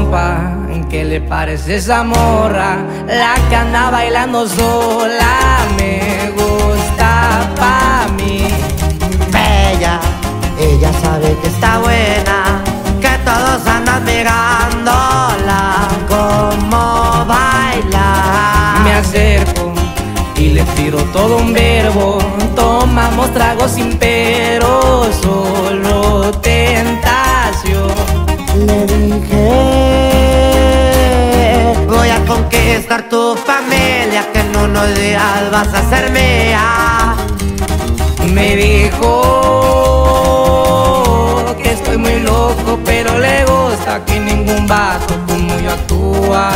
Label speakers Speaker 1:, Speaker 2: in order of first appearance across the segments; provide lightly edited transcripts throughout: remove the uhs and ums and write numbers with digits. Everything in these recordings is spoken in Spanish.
Speaker 1: compa, ¿qué le parece esa morra? La que anda bailando sola me gusta pa' mí.
Speaker 2: Bella, ella sabe que está buena, que todos andan mirándola como baila.
Speaker 1: Me acerco y le tiro todo un verbo. Tomamos tragos sin pero, solo tentación.
Speaker 2: Le dije, voy a conquistar tu familia, que en unos días vas a ser mía.
Speaker 1: Me dijo que estoy muy loco, pero le gusta que ningún vato como yo actúa.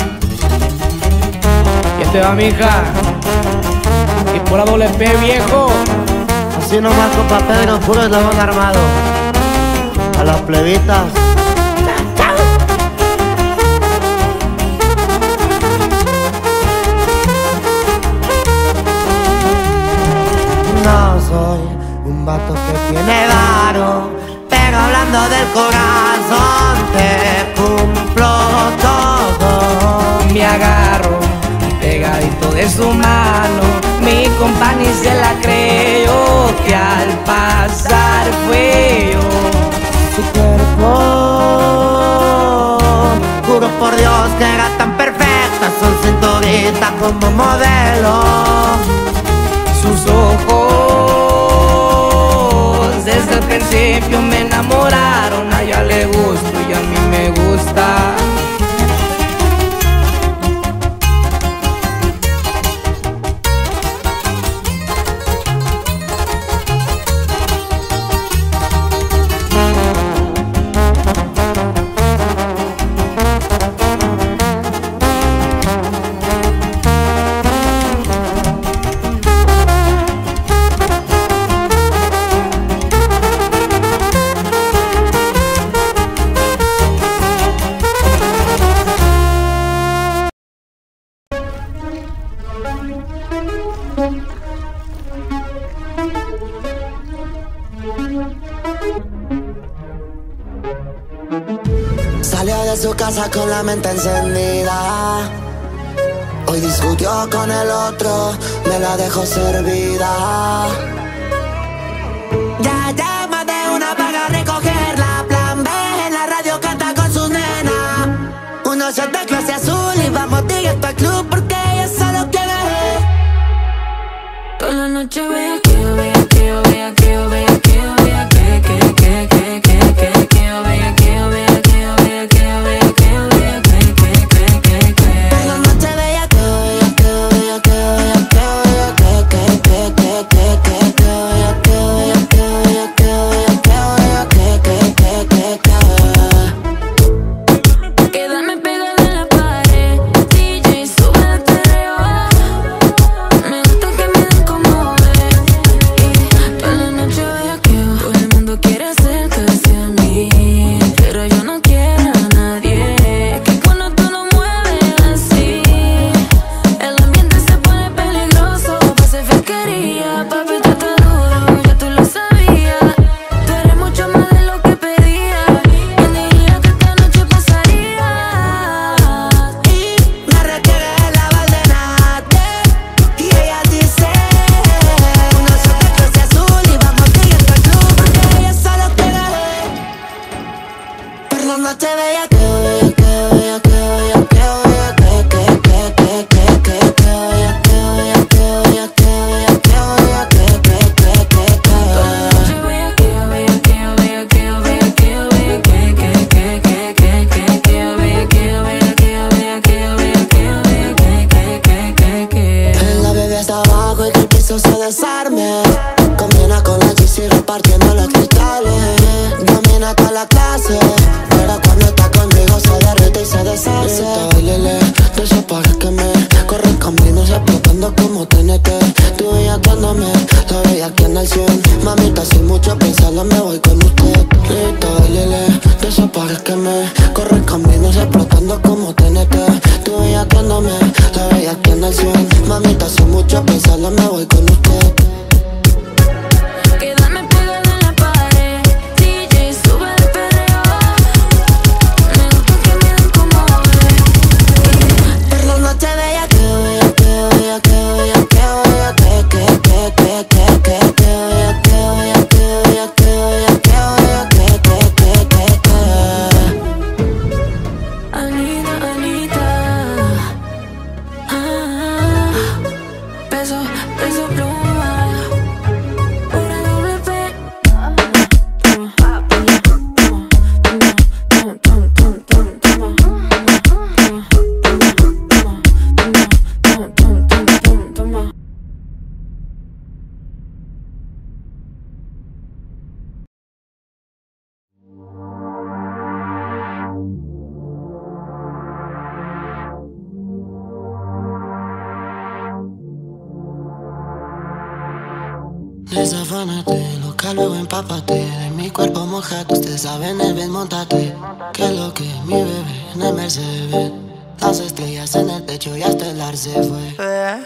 Speaker 1: Y te va, mija, y por la doble P, viejo.
Speaker 2: Así nomás, compa Pedro, puro eslabón armado. A las plebitas. No soy un vato que tiene varo, pero hablando del corazón te cumplo todo.
Speaker 1: Me agarro pegadito de su mano, mi compa ni se la creyó, que al pasar fue yo.
Speaker 2: Su cuerpo, juro por Dios que era tan perfecta, su cinturita como modelo.
Speaker 1: Sus ojos desde el principio me enamoraron, a ella le gusto y a mí me gusta.
Speaker 3: Salió de su casa con la mente encendida. Hoy discutió con el otro, me la dejó servida. Ya llama de una para recogerla. Plan B en la radio canta con sus nenas. Uno shot de clase azul y vamos directo al club porque ella solo quiere.
Speaker 4: Toda la noche vea que yo vea que yo vea que yo vea que yo vea que yo vea que yo vea.
Speaker 3: Mamita, hace mucho pensarlo, me voy con usted.
Speaker 4: Quédame pegada en la pared, DJ, sube el perreo. Me gusta que me den
Speaker 3: desafánate, loca, luego empápate. De mi cuerpo mojado, ustedes saben el bien, montate. Que lo que mi bebé en el Mercedes. Las estrellas en el techo y hasta el ar se fue.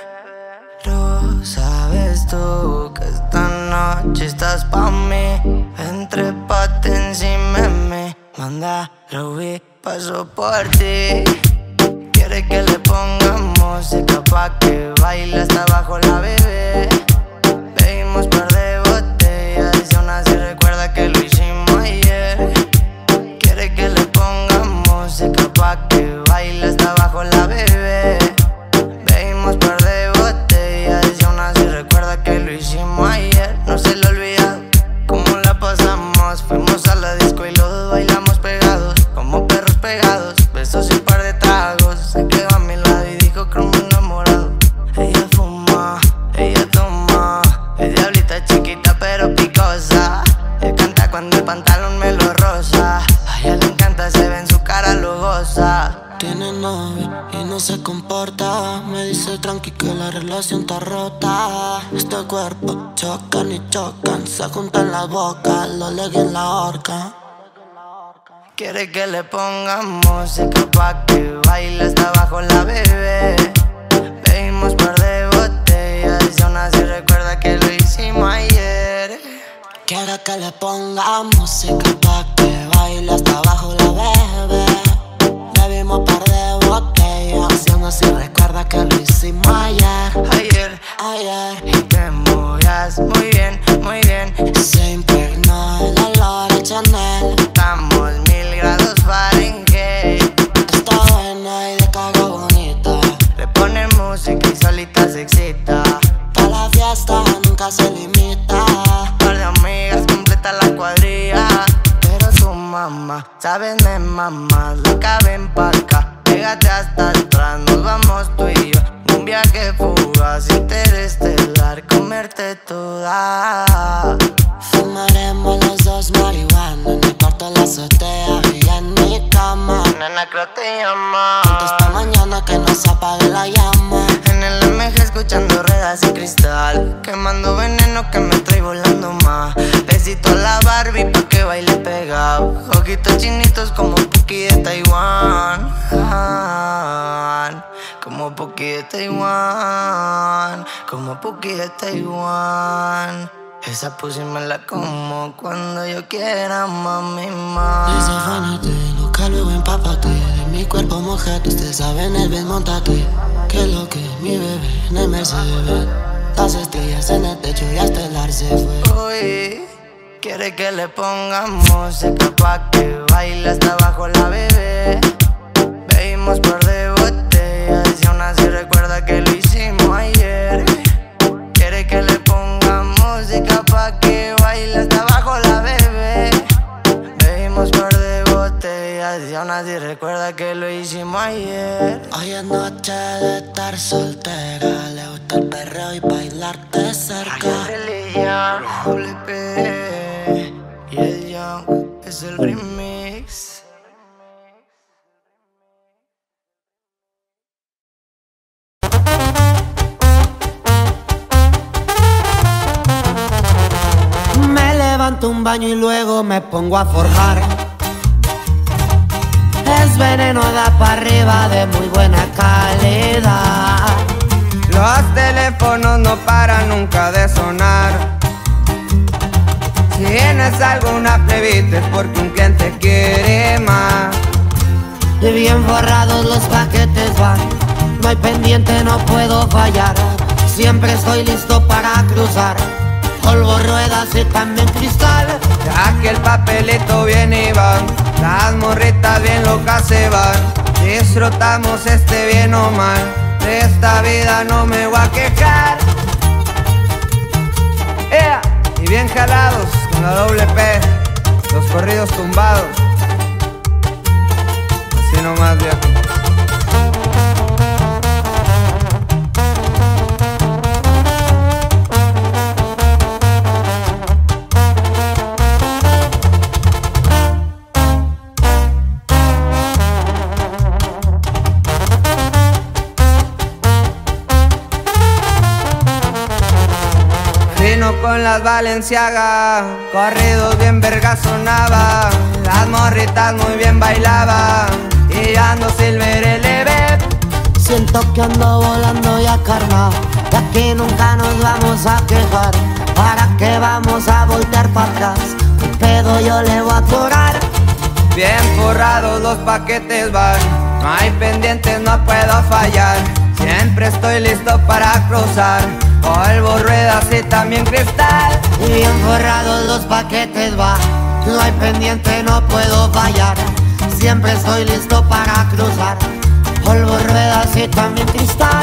Speaker 3: Pero sabes tú que esta noche estás pa' mí. Entrépate encima de mí. Manda, Ruby, paso por ti. Quiere que le pongamos música pa' que baile hasta abajo la bebé. Bebimos par de botellas y aún así recuerda que lo hicimos ayer. Quiere que le pongamos música pa' que baile hasta abajo la bebé. Bebimos par de botellas y aún así recuerda que lo hicimos ayer. No se le olvida cómo la pasamos. Fuimos a la disco y los dos bailamos pegados, como perros pegados. Besos y un par de tragos. Se quedó a mi lado y dijo que me enamorado. Ella fuma, ella toma. Es diablita chiquita pero picosa. Él canta cuando el pantalón me lo roza. A ella le encanta, se ve en su cara, lo goza. Tiene novio y no se comporta. Me dice tranqui que la relación está rota. Este cuerpo chocan y chocan. Se juntan las bocas, lo leguen en la horca. Quiere que le pongamos música pa' que baile hasta abajo la bebé. Bebimos par de botellas y aún así recuerda que lo hicimos ayer. Quiere que le pongamos música pa' que baile hasta abajo la bebé. Bebimos par de botellas y aún así recuerda que lo hicimos ayer. Ayer y te movías muy bien, muy bien. Se impregnó el olor a Chanel. Estamos 1000 grados Fahrenheit. Está buena y de caga bonita. Le ponen música y solita se excita. Pa' la fiesta nunca se limita. Par de amigas completa la cuadrilla. Pero su mamá, sabes de mamá, loca, ven pa' acá. Pégate hasta atrás, nos vamos tú y yo. Un viaje fugaz, interestelar, comerte toda. Fumaremos los dos marihuana en el cuarto de la azotea y en mi cama. Nena, creo te llama. Juntos pa' mañana que no se apague la llama. En el MG escuchando ruedas y cristal, quemando veneno que me trae volando más. Besito a la Barbie pa' que baile pegado. Ojitos chinitos como Puki de Taiwán. Como Puki de Taiwán. Como Puki de Taiwán. Esa pussy me la como cuando yo quiera, mami, más. Desafánate, loca, luego empápate. De mi cuerpo mojado, ustedes saben el bien, montate. Que lo que mi bebé en el Mercedes. Las estrellas en el techo y hasta el ar se fue. Uy, quiere que le pongamos música pa' que baile hasta abajo la bebé. Bebimos par de botellas y aún así recuerda que lo hicimos ayer. Quiere que le pongamos música pa' que baile hasta abajo la bebé. Bebimos par de botellas y aún así recuerda que lo hicimos ayer. Hoy es noche de estar soltera. Le gusta el perreo y bailarte cerca. Religión, WP y el Young es el remix.
Speaker 2: Me levanto un baño y luego me pongo a forjar. Es veneno, da para arriba de muy buena calidad.
Speaker 1: Los teléfonos no paran nunca de sonar. Si tienes alguna plebita es porque un cliente quiere más.
Speaker 2: Y bien forrados los paquetes van. No hay pendiente, no puedo fallar. Siempre estoy listo para cruzar. Polvo, ruedas y también cristal.
Speaker 1: Ya que el papelito viene y va, las morritas bien locas se van. Disfrutamos bien o mal. De esta vida no me voy a quejar. Y bien jalados con la WP, los corridos tumbados. Así nomás, viejo. Con la las Balenciaga, corridos bien verga sonaba, las morritas muy bien bailaban y yo ando Silver LB.
Speaker 2: Siento que ando volando ya, carnal, de aquí nunca nos vamos a quejar. ¿Para qué vamos a voltear para atrás? El pedo yo le voy a curar.
Speaker 1: Bien forrados los paquetes van, no hay pendientes, no puedo fallar. Siempre estoy listo para cruzar, polvo, ruedas y también cristal.
Speaker 2: Y bien forrados los paquetes van, no hay pendiente, no puedo fallar. Siempre estoy listo para cruzar, polvo, ruedas y también cristal.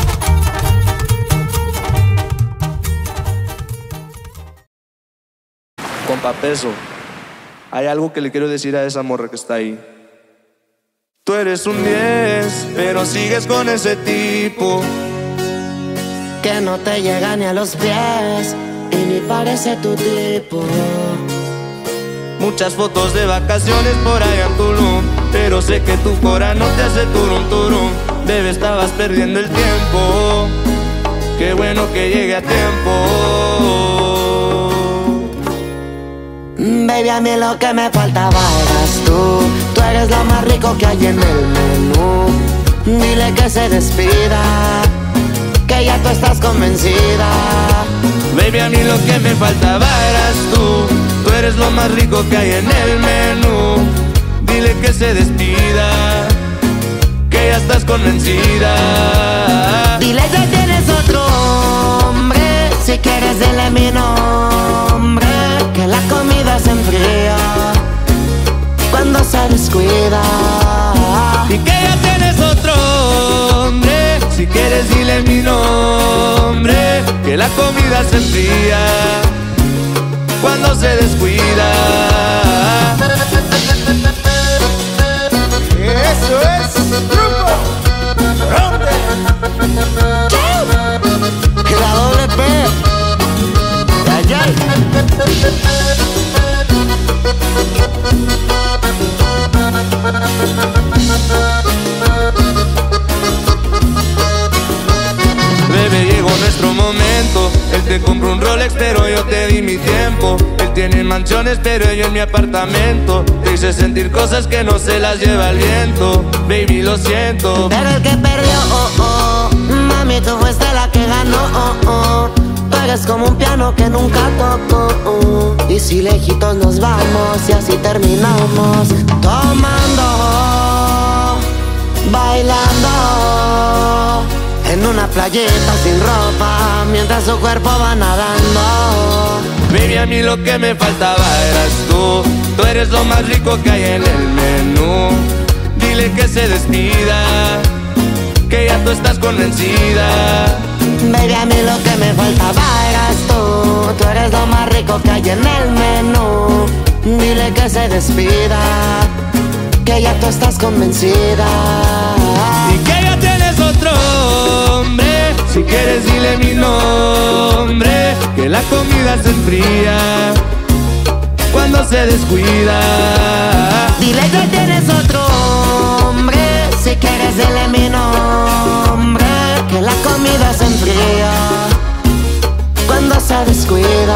Speaker 5: Compa Peso, hay algo que le quiero decir a esa morra que está ahí. Tú eres un 10, pero sigues con ese tipo
Speaker 2: que no te llega ni a los pies y ni parece tu tipo.
Speaker 5: Muchas fotos de vacaciones por allá en Tulum, pero sé que tu cora no te hace turum turum. Bebé, estabas perdiendo el tiempo, qué bueno que llegue a tiempo.
Speaker 2: Baby, a mí lo que me faltaba eras tú. Tú eres lo más rico que hay en el menú. Dile que se despida, que ya tú estás convencida.
Speaker 5: Baby, a mí lo que me faltaba eras tú. Tú eres lo más rico que hay en el menú. Dile que se despida, que ya estás convencida.
Speaker 2: Dile que tienes otro hombre, si quieres dile mi nombre. Que la comida se enfría cuando se descuida.
Speaker 5: Y que ya tienes otro hombre, si quieres dile mi nombre. Que la comida se enfría cuando se descuida.
Speaker 6: Eso es Grupo Ronde.
Speaker 2: Que la doble P. Ay, ay.
Speaker 5: Bebé, llegó nuestro momento. Él te compró un Rolex, pero yo te di mi tiempo. Él tiene mansiones, pero yo en mi apartamento. Te hice sentir cosas que no se las lleva el viento. Baby, lo siento,
Speaker 2: Pero el que perdió, oh, oh. Mami, tú fuiste la que ganó, oh, oh. Tú eres como un piano que nunca tocó, oh. Y si lejitos nos vamos y así terminamos, tomando, bailando en una playita sin ropa, mientras su cuerpo va nadando.
Speaker 5: baby, a mí lo que me faltaba eras tú. Tú eres lo más rico que hay en el menú. Dile que se despida, que ya tú estás convencida.
Speaker 2: Baby, a mí lo que me faltaba eras tú. Tú eres lo más rico que hay en el menú. Dile que se despida, que ya tú estás convencida.
Speaker 5: Y que ya tienes otro hombre, si quieres dile mi nombre. Que la comida se enfría cuando se descuida.
Speaker 2: Dile que tienes otro hombre, si quieres dile mi nombre. Que la comida se enfría cuando se descuida.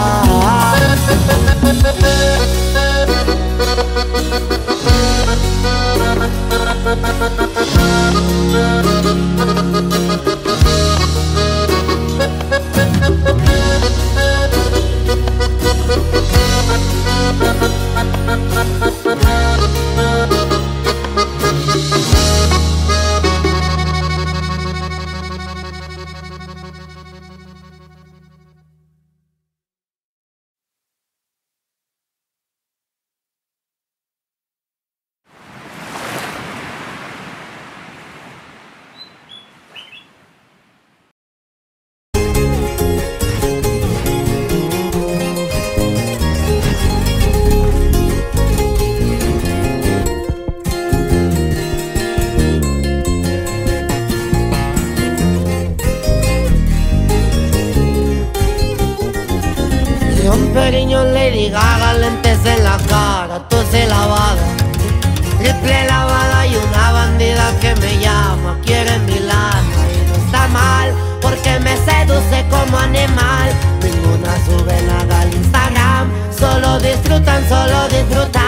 Speaker 2: Periño, Lady Gaga, lentes en la cara, tos lavada, triple lavada y una bandida que me llama, quiere mi lana y no está mal, porque me seduce como animal. Vengo ninguna sube nada al Instagram. Solo disfrutan, solo disfrutan.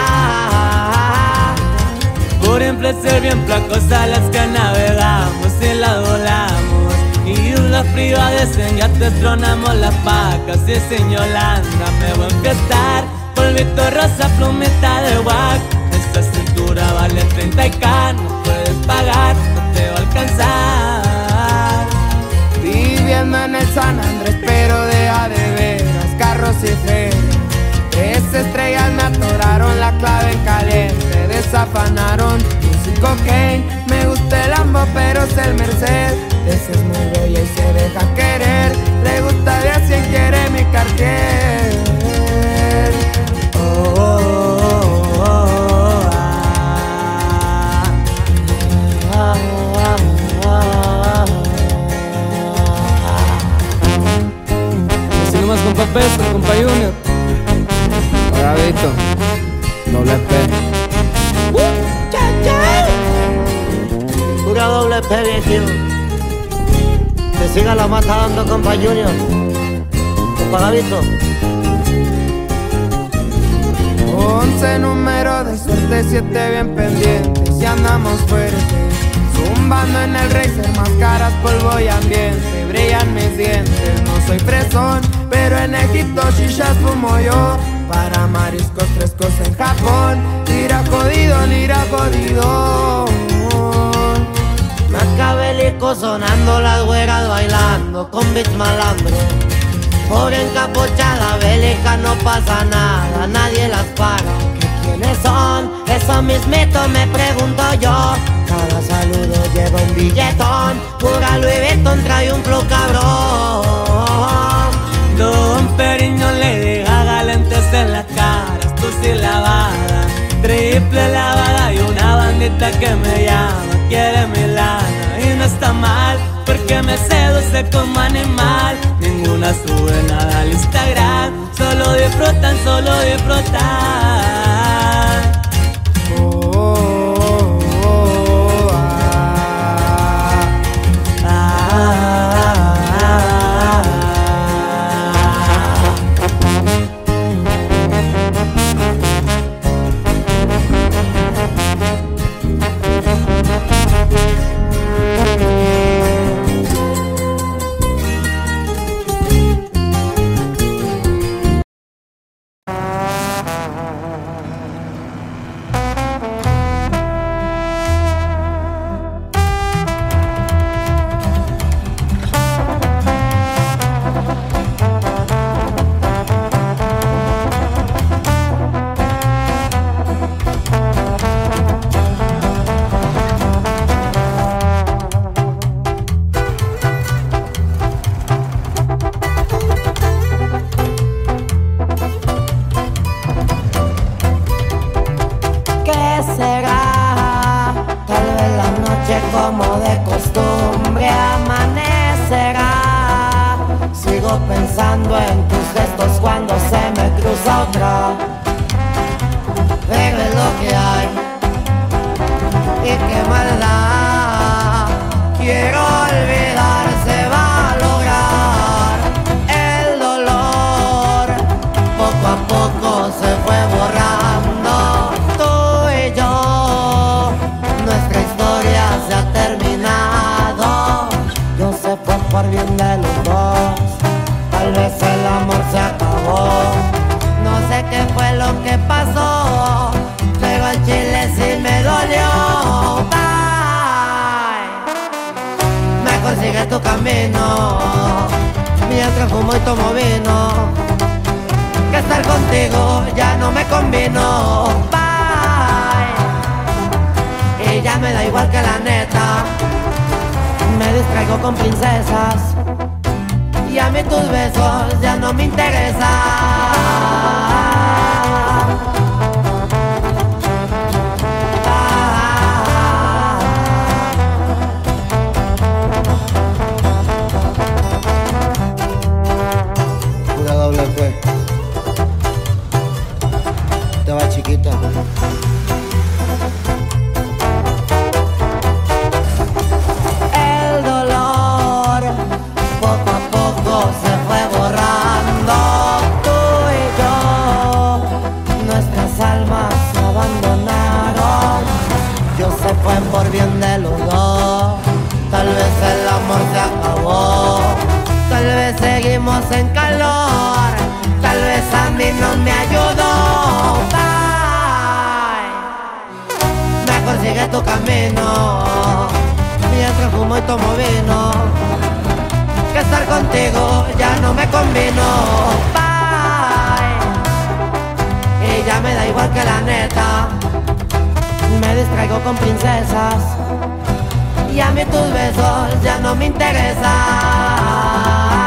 Speaker 7: Por placer bien placos a las que navegamos y las volamos. Islas privadas en yates tronamos las pacas. Y sin Yolanda me voy a empezar. Polvito rosa, plumita de guac. Esta cintura vale 30K. No puedes pagar, no te va a alcanzar.
Speaker 1: Viviendo en el San Andrés, pero deja de veras, carros y ferias. 3 estrellas me atoraron la clave en caliente. Desafanaron un cocaine. Me gusta el Lambo, pero es el Mercedes. Esa es muy bella y se deja querer. Le gusta de a 100, quiere mi Cartier. Oh, oh, oh, oh,
Speaker 7: Así nomás compa Peso, compa Junior.
Speaker 1: Bravito, doble P.
Speaker 2: Pura doble P, viejito. Que siga la mata dando, compa Junior. Compa Gavito.
Speaker 1: 11 números de suerte, 7 bien pendientes. Y andamos fuertes, zumbando en el racer, máscaras, polvo y ambiente. Brillan mis dientes, no soy fresón, pero en Egipto shishas fumo yo. Para mariscos frescos en Japón, lira jodido.
Speaker 2: Macabélico sonando, las güeras bailando con beats malandro. Pobre encapuchada bélica, no pasa nada, nadie las para. ¿Quiénes son? Eso mismito me pregunto yo. Cada saludo lleva un billetón. Pura Louis Vuitton trae un flow cabrón.
Speaker 7: Don Periño le deja galentes en la cara, esto sí lavada, triple lavada y una bandita que me llama, quiere mi lana y no está mal, porque me seduce como animal. Ninguna sube nada al Instagram, solo disfrutan, solo disfrutan.
Speaker 1: Oh, oh, oh,
Speaker 2: como de costumbre amanecerá. Sigo pensando en tus gestos cuando se me cruza otra. Pero es lo que hay y qué maldad. Quiero olvidar, se va a lograr. El dolor poco a poco se fue borrando. Tú y yo, nuestra historia se ha terminado. Yo sé fue por bien de los dos. Tal vez el amor se acabó. No sé qué fue lo que pasó, pero el chile sí me dolió. Bye. Me consigue tu camino mientras fumo y tomo vino. Que estar contigo ya no me convino. Bye. Y ya me da igual que la neta. Me distraigo con princesas y a mí tus besos ya no me interesan.
Speaker 3: Pura doble P. Te va chiquita.
Speaker 2: El dolor poco a poco se fue borrando. vino, bye. Y ya me da igual que la neta. Me distraigo con princesas y a mí tus besos ya no me interesan.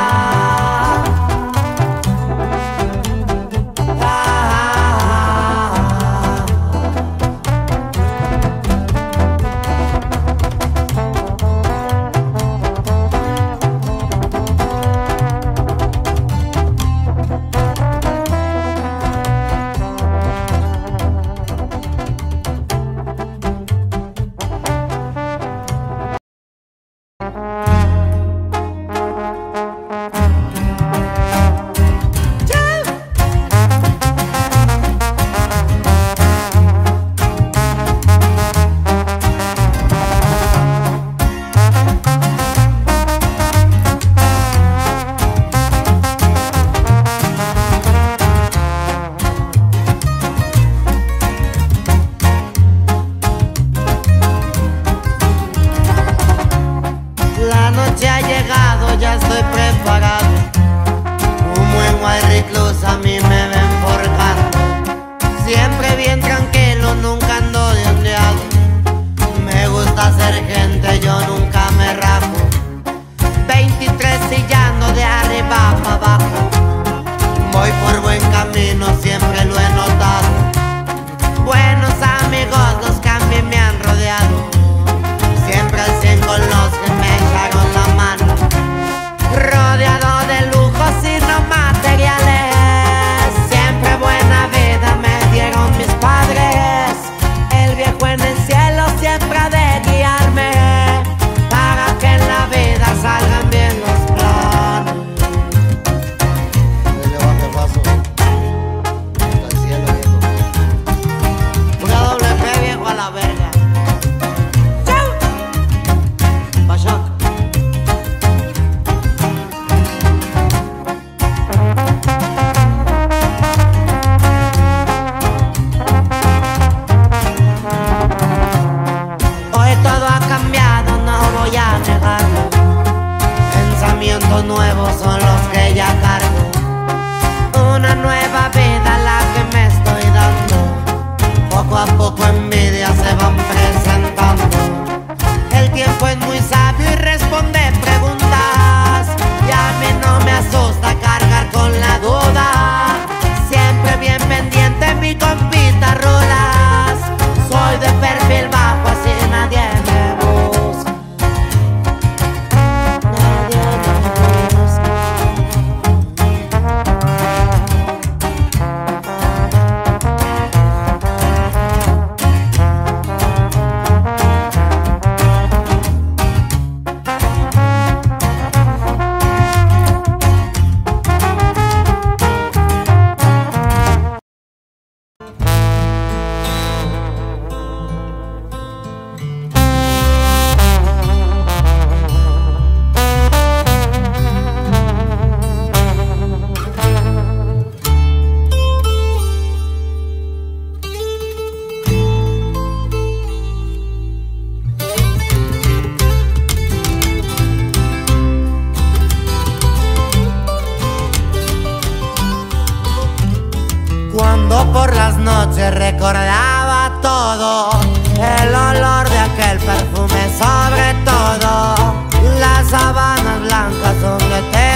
Speaker 8: Por las noches recordaba todo, el olor de aquel perfume, sobre todo las sábanas blancas donde te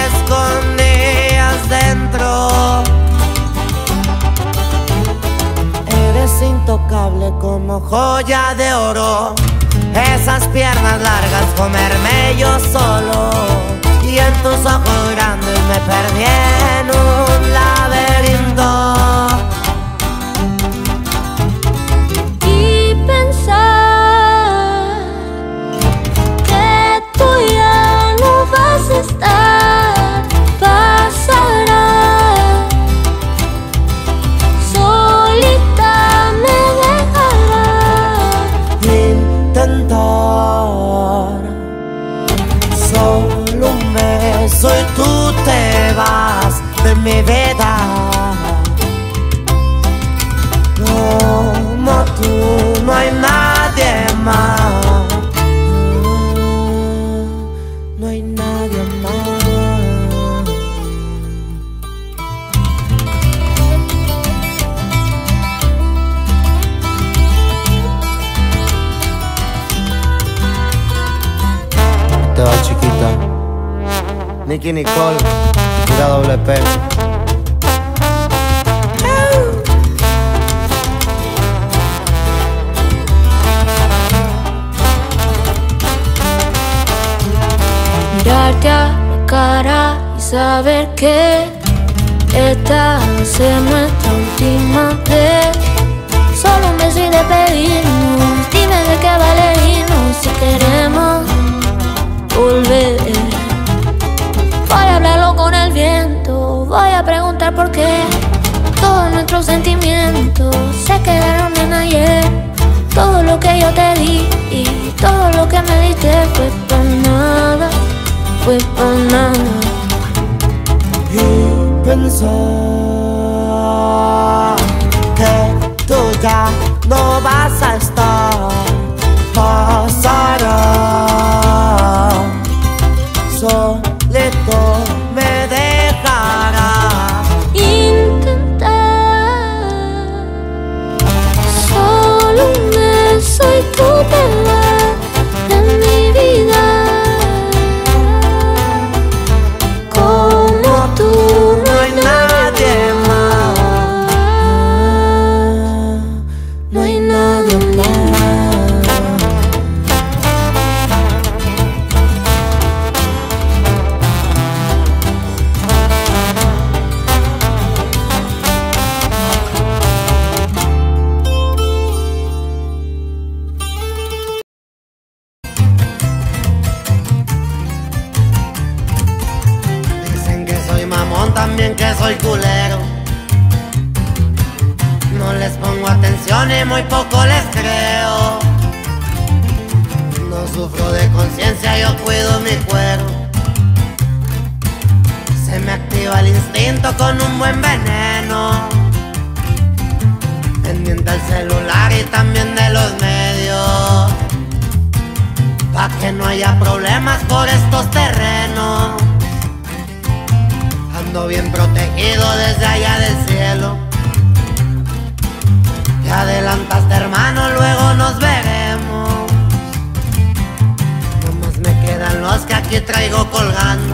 Speaker 8: escondías dentro. Eres intocable como joya de oro, esas piernas largas, comerme yo solo, y en tus ojos grandes me perdí en un laberinto.
Speaker 9: Estar, pasará, solita me dejará intentar. Solo un beso y tú te vas de mi vida. Como tú no hay nadie más. No hay nadie más.
Speaker 8: Nicky Nicole, pura doble P.
Speaker 10: Mirarte a la cara y saber que esta va a ser nuestra última vez. Solo un beso y despedirnos. Dime de qué vale irnos si queremos volver. Voy a hablarlo con el viento, voy a preguntar por qué. Todos nuestros sentimientos se quedaron en ayer. Todo lo que yo te di y todo lo que me diste fue por nada, fue por nada.
Speaker 9: Y pensar que tú ya no vas a estar, pasará. Solito me dejará.
Speaker 10: Intentar solo un beso y tú te vas de mi vida. Como tú no hay nadie más, no hay nadie más.
Speaker 8: También que soy culero. No les pongo atención y muy poco les creo. No sufro de conciencia, yo cuido mi cuero. Se me activa el instinto con un buen veneno. Pendiente al celular y también de los medios, pa' que no haya problemas por estos terrenos. Ando bien protegido desde allá del cielo. Te adelantaste, hermano, luego nos veremos. Nomás me quedan los que aquí traigo colgando.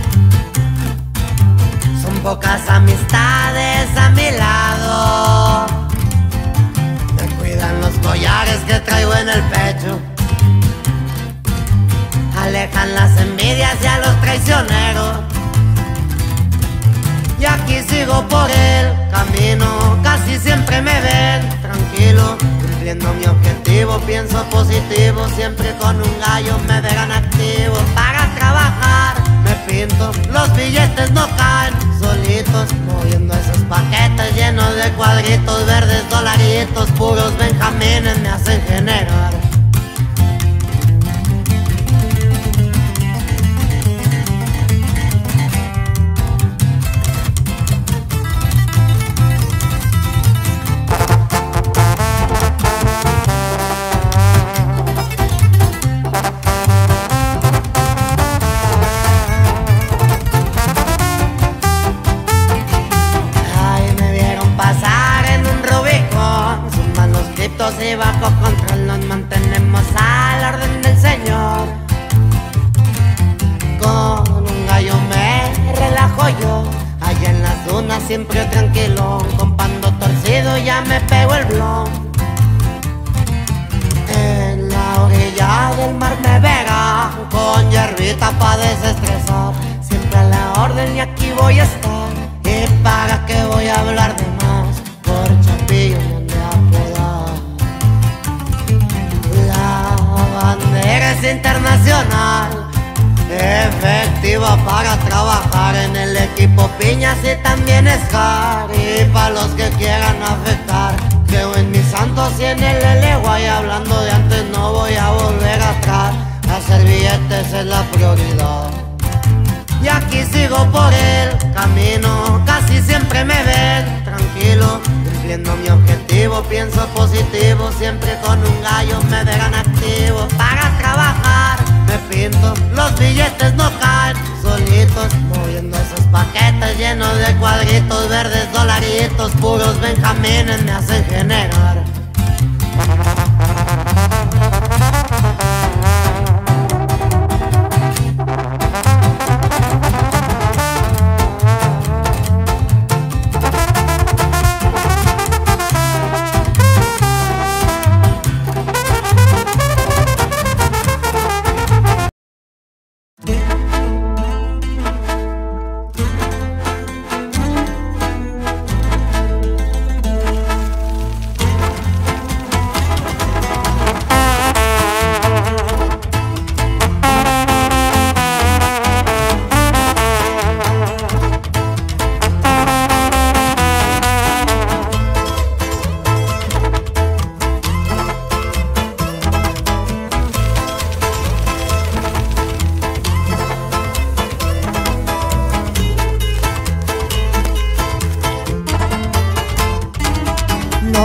Speaker 8: Son pocas amistades a mi lado. Me cuidan los collares que traigo en el pecho. Alejan las envidias y a los traicioneros. Y aquí sigo por el camino, casi siempre me ven tranquilo, cumpliendo mi objetivo, pienso positivo, siempre con un gallo me verán activo. Para trabajar me pinto, los billetes no caen solitos, moviendo esos paquetes llenos de cuadritos verdes, dolaritos, puros benjamines me hacen generar. Y bajo control nos mantenemos a la orden del Señor. Con un gallo me relajo yo, allá en las dunas siempre tranquilo. Con pando torcido ya me pego el blon. En la orilla del mar me verá, con hierbita pa' desestresar. Siempre a la orden y aquí voy a estar. ¿Y para qué voy a hablar de más? Por Chapillo me han de apodar. La bandera es internacional, efectiva para trabajar en el equipo Piñas y también Scar. Y para los que quieran afectar, creo en mis santos y en el L.Y. Hablando de antes no voy a volver atrás. Hacer billetes es la prioridad. Y aquí sigo por el camino, casi siempre me ven tranquilo, cumpliendo mi objetivo, pienso positivo, siempre con un gallo me verán activo. Para trabajar me pinto, los billetes no caen solitos, moviendo esos paquetes llenos de cuadritos verdes, dolaritos, puros benjamines me hacen generar.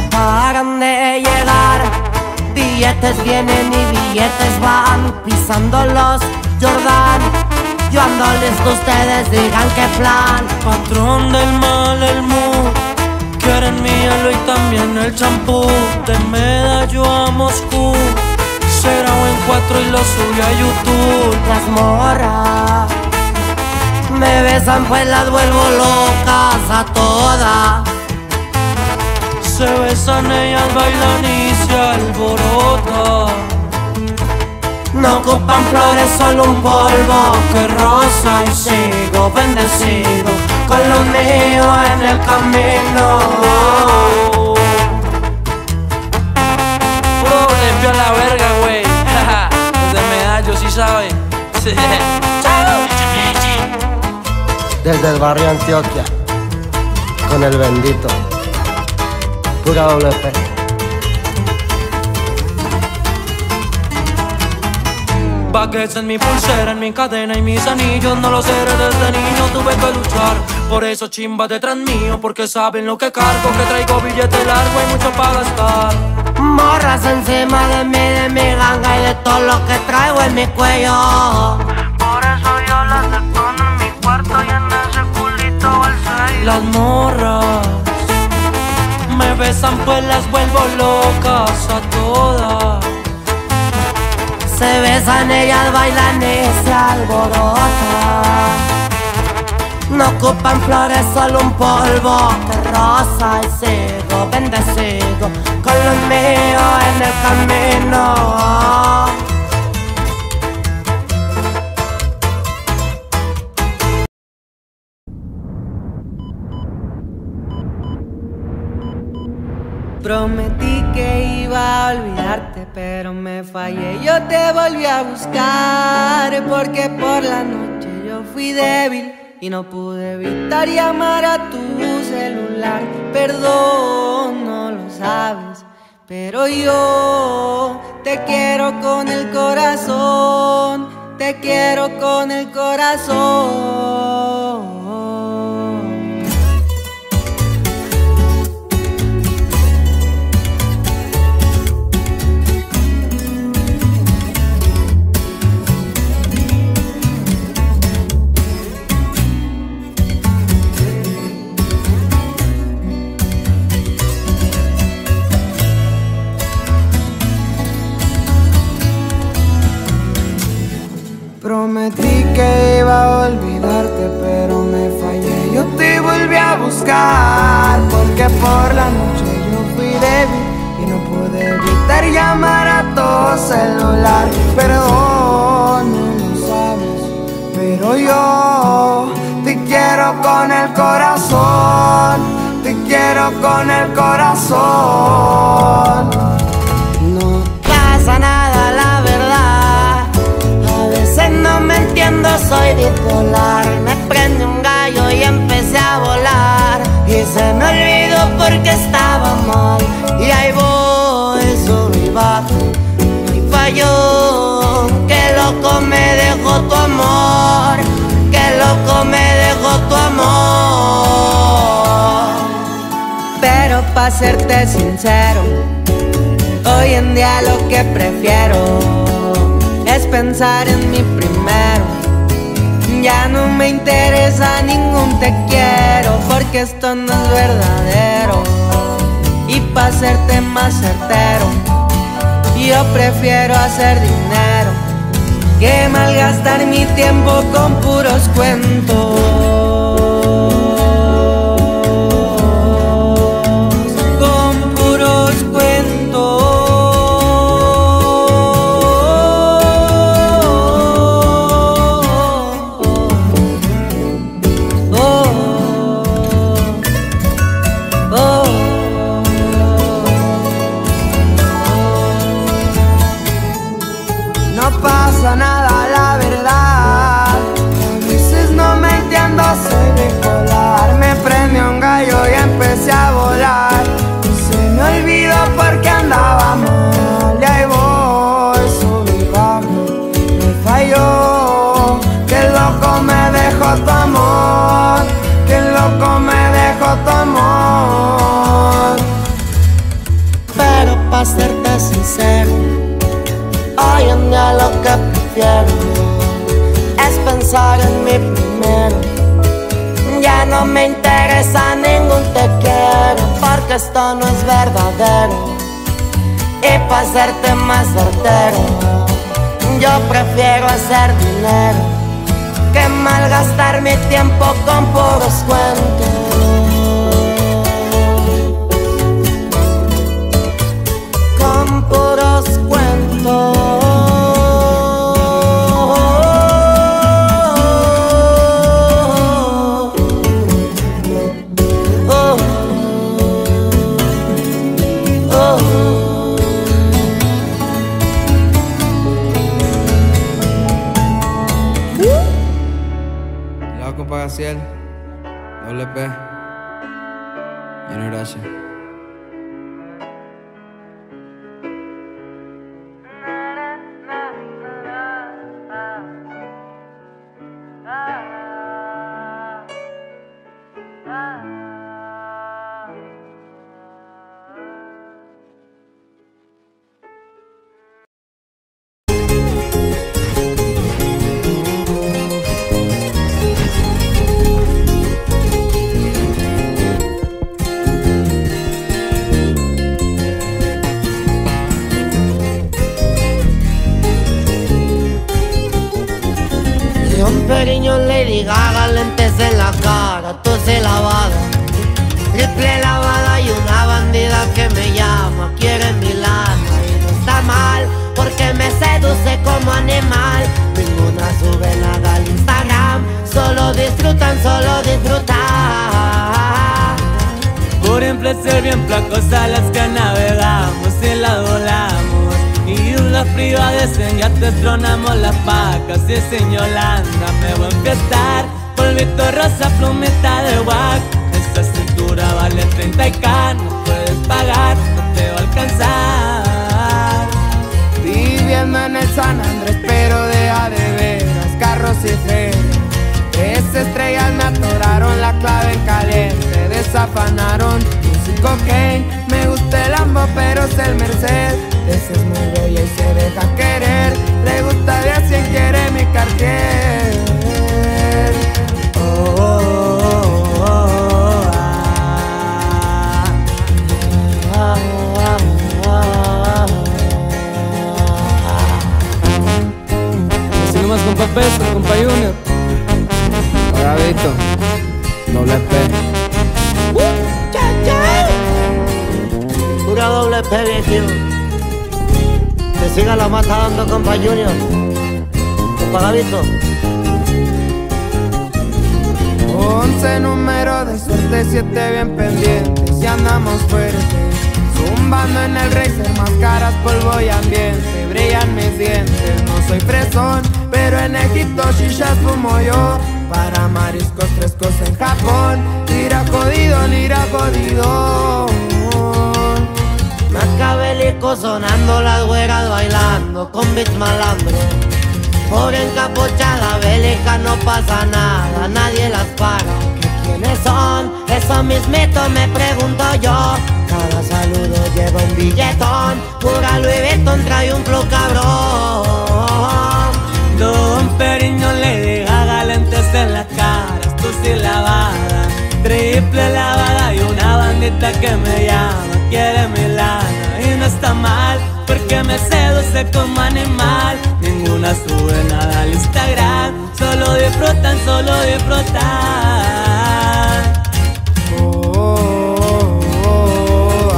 Speaker 8: no paran de llegar. Billetes vienen y billetes van, pisando los Jordan. Yo ando listo, ustedes digan qué plan.
Speaker 7: Patrón del mal, el mood. Quieren mi hielo y también el champú. De Medallo a Moscú. Se grabó en 4 y lo subí a YouTube.
Speaker 8: Las morras me besan pues las vuelvo locas a todas.
Speaker 7: Se besan, ellas bailan y se alborotan.
Speaker 8: No ocupan flores, solo un polvo que rosa. Y sigo bendecido con lo mío en el camino.
Speaker 7: Puro limpio la verga, güey. Desde Medallo, sí saben.
Speaker 11: Desde el barrio Antioquia, con el bendito, pura WP.
Speaker 7: Baguettes en mi pulsera, en mi cadena y mis anillos. No los seré desde niño, tuve que luchar. Por eso chimba detrás mío, porque saben lo que cargo. Que traigo billete largo y mucho para gastar.
Speaker 8: Morras encima de mi ganga y de todo lo que traigo en mi cuello.
Speaker 12: Por eso yo las escondo en mi cuarto y en ese culito al sello.
Speaker 7: Las morras me besan pues las vuelvo locas a todas.
Speaker 8: Se besan, ellas bailan y se alborotan. No ocupan flores, solo un polvo que rosa. Y sigo bendecido con lo mío en el camino.
Speaker 1: Prometí que iba a olvidarte, pero me fallé. Yo te volví a buscar porque por la noche yo fui débil y no pude evitar llamar a tu celular. Perdón, no lo sabes, pero yo te quiero con el corazón. Te quiero con el corazón. Prometí que iba a olvidarte, pero me fallé. Yo te volví a buscar porque por la noche yo fui débil y no pude evitar llamar a tu celular. Perdón, no lo sabes, pero yo te quiero con el corazón. Te quiero con el corazón.
Speaker 8: No pasa nada, la verdad. A veces no me entiendo, soy bipolar. Me prende un gallo y empecé a volar. Y se me olvidó porque estaba mal. Y ahí voy, sube y bajo. No hay falló. Qué loco me dejó tu amor. Qué loco me dejó tu amor.
Speaker 1: Pero pa' serte sincero, hoy en día lo que prefiero es pensar en mi primero. Ya no me interesa ningún te quiero, porque esto no es verdadero. Y pa' serte más certero, yo prefiero hacer dinero que malgastar mi tiempo con puros cuentos.
Speaker 2: pa' serte sincero, hoy en día lo que prefiero es pensar en mí primero. Ya no me interesa ningún te quiero, porque esto no es verdadero. Y pa' hacerte más certero, yo prefiero hacer dinero que malgastar mi tiempo con puros cuentos. Con puros cuentos.
Speaker 1: Gaciel, doble P, Junior H.
Speaker 2: Periño, Lady Gaga, lentes en la cara, tos lavada, triple lavada y una bandida que me llama, quiere mi lana y no está mal, porque me seduce como animal. Ninguna sube nada al Instagram, solo disfrutan, solo disfrutan.
Speaker 7: Por placer bien placosa las que navegamos y las volamos. Y las privadas en yates tronamos las pacas. Y sin Yolanda me voy a empezar, polvito rosa, plumita de guac. Esta cintura vale 30K, no puedes pagar, no te va a alcanzar.
Speaker 1: Viviendo en el San Andrés, pero de veras, carros y ferias. 3 estrellas me atoraron la clave en caliente, desafanaron un cocaine. Me gusta el Lambo, pero es el Mercedes. Esa es muy bella y se deja querer. Le gusta de a 100, quiere mi Cartier. Oh, oh, oh, oh, ah.
Speaker 7: Así nomás compa Peso, compa Junior.
Speaker 1: Gravito, doble P.
Speaker 2: Pura doble P, viejito. Que siga la mata dando, compa Junior. Compa Gavito.
Speaker 1: 11 números de suerte, 7 bien pendientes y andamos fuertes. Zumbando en el racer, máscaras, polvo y ambiente. Brillan mis dientes, no soy fresón, pero en Egipto shishas fumo yo. Para mariscos frescos en Japón, lira jodido, lira jodido.
Speaker 2: Macabélico sonando, las güeras bailando con beats malandro. Por encapuchada bélica no pasa nada, nadie las para. ¿Quiénes son? Eso mismito me pregunto yo. Cada saludo lleva un billetón, pura Louis Vuitton trae un flow cabrón.
Speaker 7: Don Periño, Lady Gaga, lentes en la cara, tú sí lavada, triple lavada y una bandita que me llama, quiere mi lana y no está mal, porque me seduce como animal. Ninguna sube nada al Instagram, solo disfrutan, solo disfrutan.
Speaker 1: Oh, oh, oh,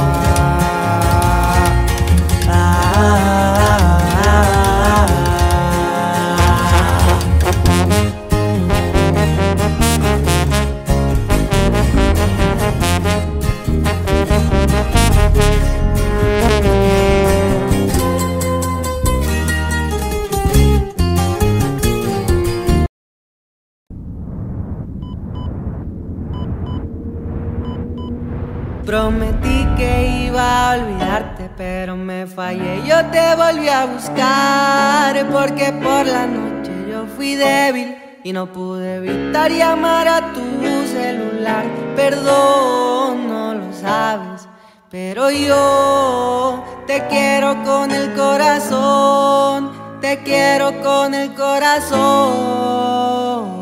Speaker 8: Prometí que iba a olvidarte, pero me fallé. Yo te volví a buscar porque por la noche yo fui débil y no pude evitar llamar a tu celular. Perdón, no lo sabes,
Speaker 1: Pero yo te quiero con el corazón, te quiero con el corazón.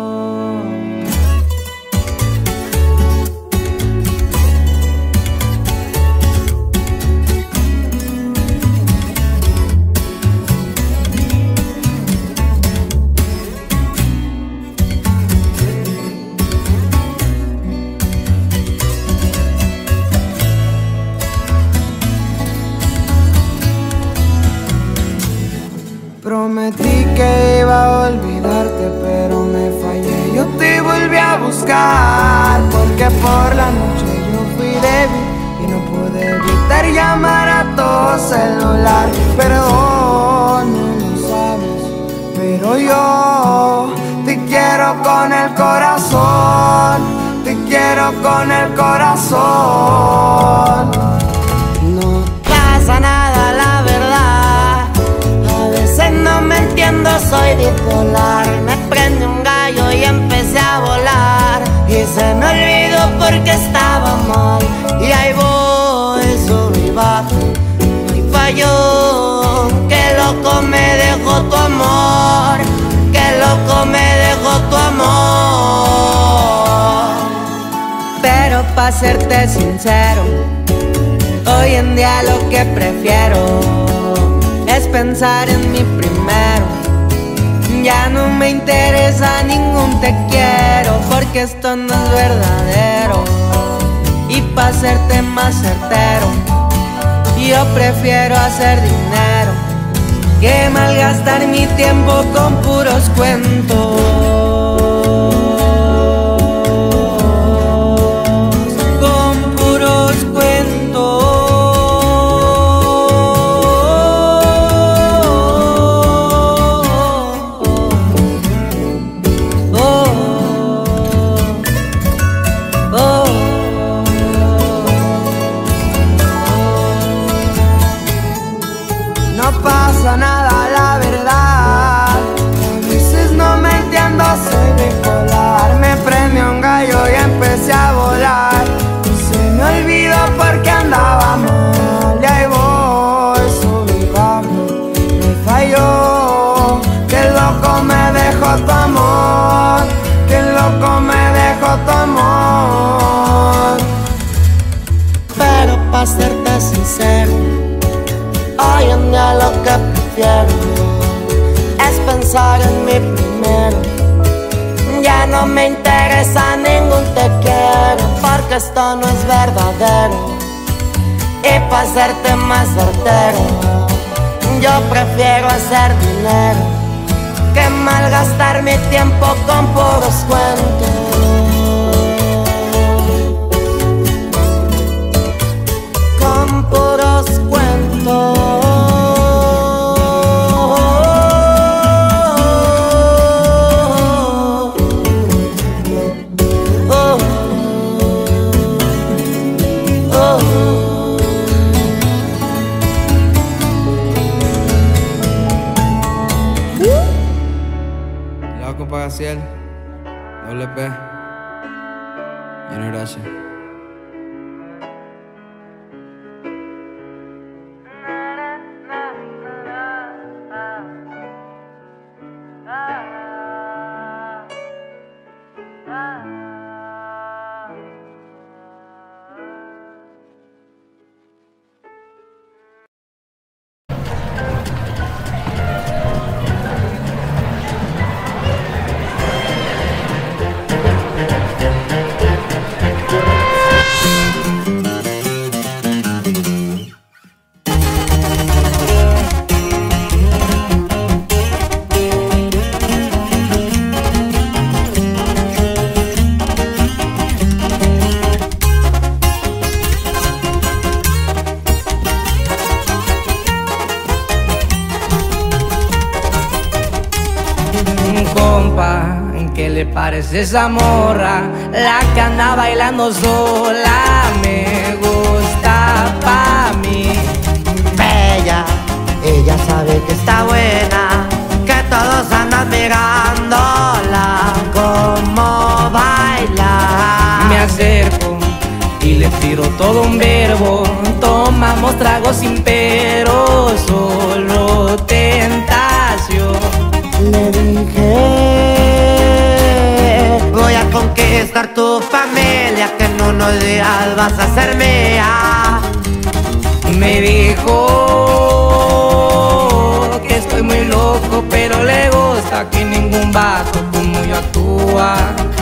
Speaker 13: Prometí que iba a olvidarte, pero me fallé. Yo te volví a buscar, porque por la noche yo fui débil y no pude evitar llamar a tu celular. Perdón, no lo sabes, pero yo te quiero con el corazón, te quiero con el corazón.
Speaker 2: No pasa nada, la verdad. A veces no me entiendo, soy bipolar. Me prende un gallo y empecé a volar, y se me olvidó porque estaba mal. Y ahí voy, sube y bajo, no hay falló. Qué loco me dejó tu amor, qué loco me dejó tu amor.
Speaker 1: Pero para serte sincero, hoy en día lo que prefiero es pensar en mi primero. Ya no me interesa ningún te quiero, porque esto no es verdadero. Y para serte más certero, yo prefiero hacer dinero que malgastar mi tiempo con puros cuentos.
Speaker 13: A volar y se me olvidó porque andaba mal. Y ahí voy, subí bajo, me falló. Qué loco me dejó tu amor, qué loco me dejó tu amor.
Speaker 2: Pero para serte sincero, hoy en día lo que prefiero es pensar en mi primero. Ya no me interesa ningún te quiero, porque esto no es verdadero. Y para serte más certero, yo prefiero hacer dinero que malgastar mi tiempo con puros cuentos. Con puros cuentos.
Speaker 1: Pagaciel, doble P, Junior H. ¿Qué le parece esa morra? La que anda bailando sola me gusta pa' mí.
Speaker 2: Bella, ella sabe que está buena, que todos andan mirándola como baila.
Speaker 1: Me acerco y le tiro todo un verbo
Speaker 7: Tomamos tragos sin pero, solo tentación.
Speaker 8: Le dije, voy a conquistar tu familia, que en unos días vas a ser mía.
Speaker 7: Me dijo que estoy muy loco, pero le gusta que ningún vato como yo actúa.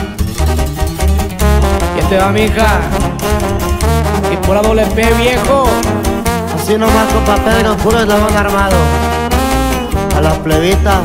Speaker 7: Y te va, mija, y por la doble P, viejo.
Speaker 11: Así nomás, compa Pedro, puro eslabón armado. A las plebitas.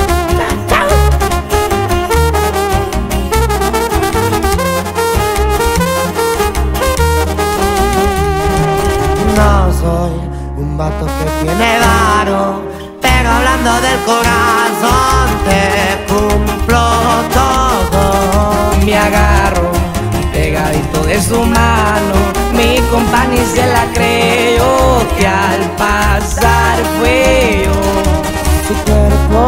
Speaker 8: No soy un vato que tiene varo, pero hablando del corazón te cumplo todo.
Speaker 7: Me agarro pegadito de su mano, mi compa ni se la creyó, que al pasar fue yo.
Speaker 8: Su cuerpo,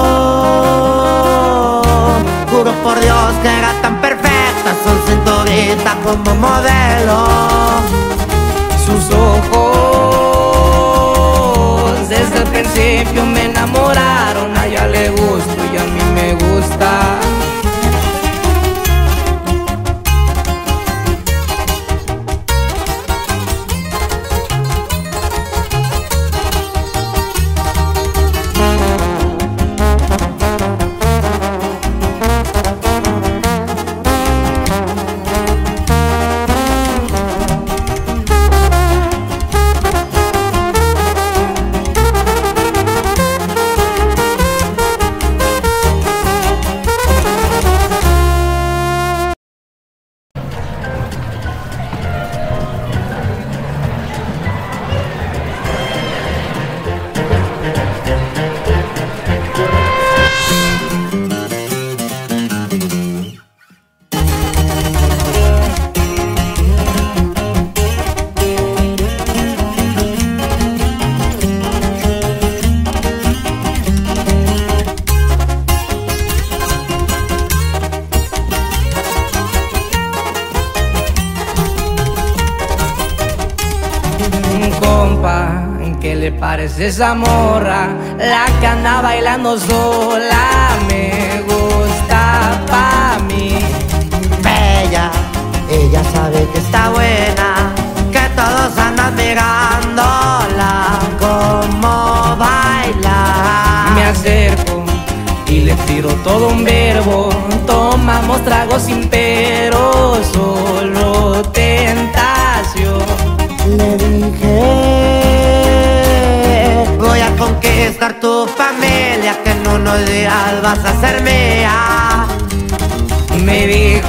Speaker 8: juro por Dios que era tan perfecta, su cinturita como modelo.
Speaker 7: Sus ojos desde el principio me enamoraron, a ella le gusto y a mí me gusta. ¿Qué le parece esa morra? La que anda bailando sola, me gusta pa' mí.
Speaker 8: Bella, ella sabe que está buena, que todos andan mirándola como baila.
Speaker 7: Me acerco y le tiro todo un verbo, tomamos tragos sin pero, solo tentación.
Speaker 8: Le dije, voy a conquistar tu familia, que en unos días vas a ser mía.
Speaker 7: Me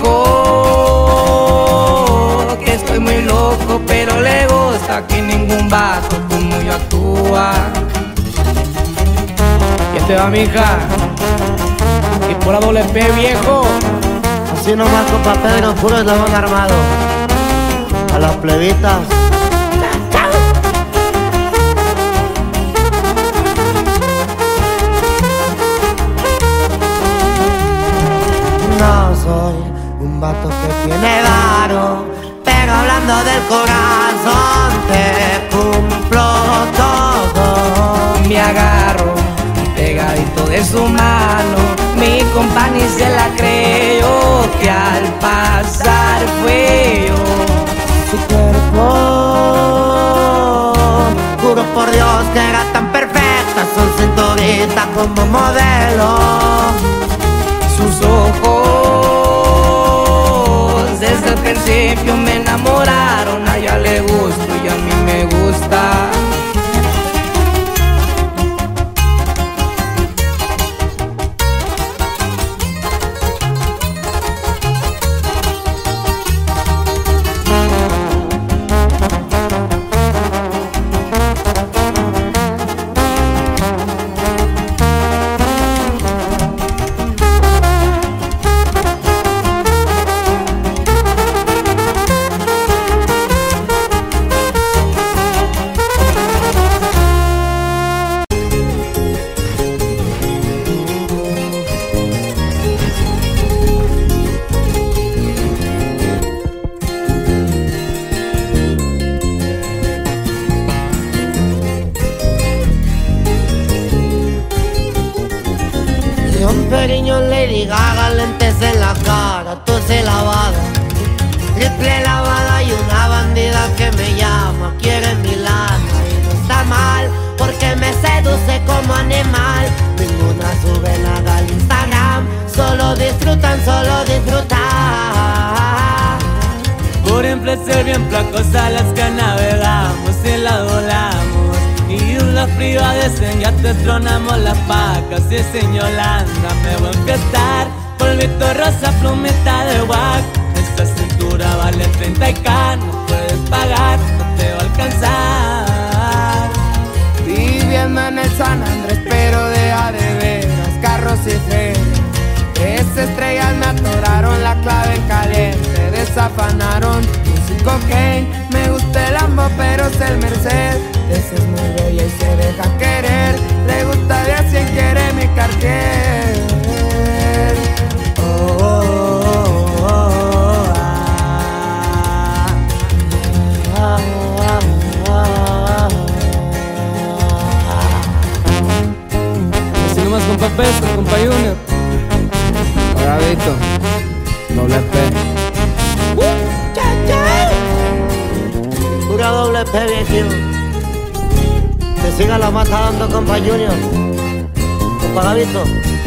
Speaker 7: dijo que estoy muy loco, pero le gusta que ningún vato como yo actúa. Y te va, mija, y por la doble P, viejo.
Speaker 11: Así nomás, compa Pedro, puro eslabón armado. A las plebitas.
Speaker 8: No soy un vato que tiene varo, pero hablando del corazón te cumplo todo.
Speaker 7: Me agarro pegadito de su mano, mi compa ni se la creyó, que al pasar fue yo.
Speaker 8: Su cuerpo, juro por Dios que era tan perfecta, su cinturita como modelo.
Speaker 7: Sus ojos desde el principio me enamoraron, a ella le gusto y a mí me gusta.
Speaker 2: Periñón, Lady Gaga, lentes en la cara, tose lavada, triple lavada y una bandida que me llama, quiere mi lana y no está mal, porque me seduce como animal. Ninguna sube nada al Instagram, solo disfrutan, solo disfrutan.
Speaker 7: Por influencer bien placosas las que navegamos y las volamos. Y las privadas en ya te tronamos las pacas. Y sin Yolanda me voy a enfiestar, polvito rosa, plumita de guac. Esta cintura vale 30K, no puedes pagar, no te va a alcanzar.
Speaker 13: Viviendo en el San Andrés, pero de a de veras, carros y ferias. 3 estrellas me atoraron la clave en caliente, desafanaron un cocaine. Me gusta el Lambo, pero es el Mercedes. Esa es muy bella y se deja querer. Le gusta de a 100, quiere mi Cartier. Oh, oh, oh, oh,
Speaker 7: Así nomás, compa Pesco, compa Junior.
Speaker 1: Bravito, doble P.
Speaker 2: Pura doble P, viejo. Que siga la mata dando, compa Junior. Compa Gavito.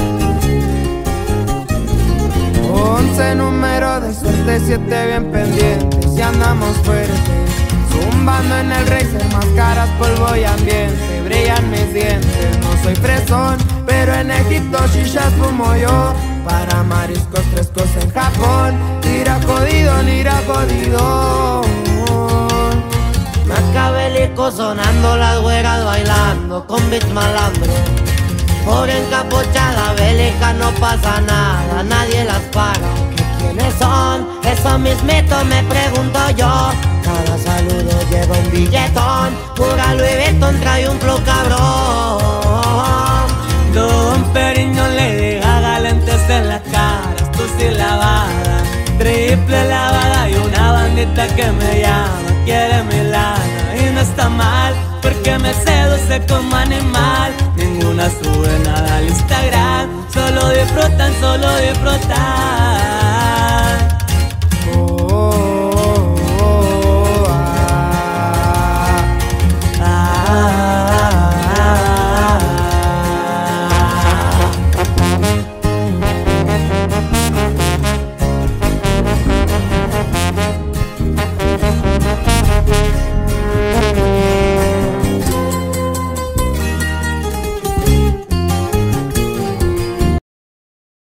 Speaker 13: 11 números de suerte, 7 bien pendientes y andamos fuertes. Zumbando en el racer, máscaras, polvo y ambiente. Brillan mis dientes, no soy fresón, pero en Egipto shishas fumo yo. Para mariscos frescos en Japón, nira jodido, nira jodido.
Speaker 2: Macabélico sonando, las güeras bailando con beats malandro. Por encapuchada bélica no pasa nada, nadie las paga. ¿Quiénes son? Eso mismito me pregunto yo. Cada saludo lleva un billetón, pura Louis Vuitton trae un flow cabrón.
Speaker 7: Don Periñón, Lady Gaga, lentes en la cara, tú sí lavada, triple lavada y una bandita que me llama, quiere mi lana y no está mal, porque me seduce como animal. Ninguna sube nada al Instagram, solo disfrutan, solo disfrutan.